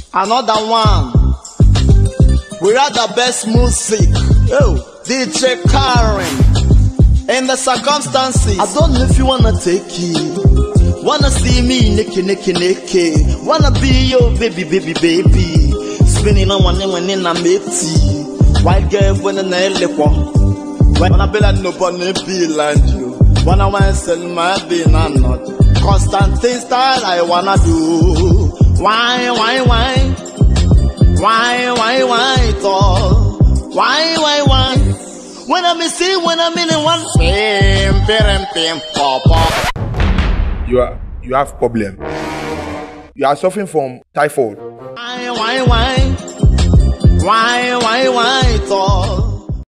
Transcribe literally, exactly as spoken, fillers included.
Another one. We are the best music. Oh, D J Karen. In the circumstances, I don't know if you wanna take it. Wanna see me nicky nicky nicky. Wanna be your baby baby baby. Spinning on one when in a matey. White girl when in a liquor. When I be like nobody be like you. When I wanna sell my bean and not. Constant things that I wanna do. Why, why, why? Why, why, why, tall? Why, why, why? When I'm missing, when I'm in one. Pim, pim, pim, pop, pop. You are, you have problem. You are suffering from typhoid. Why, why, why? Why, why, why, tall?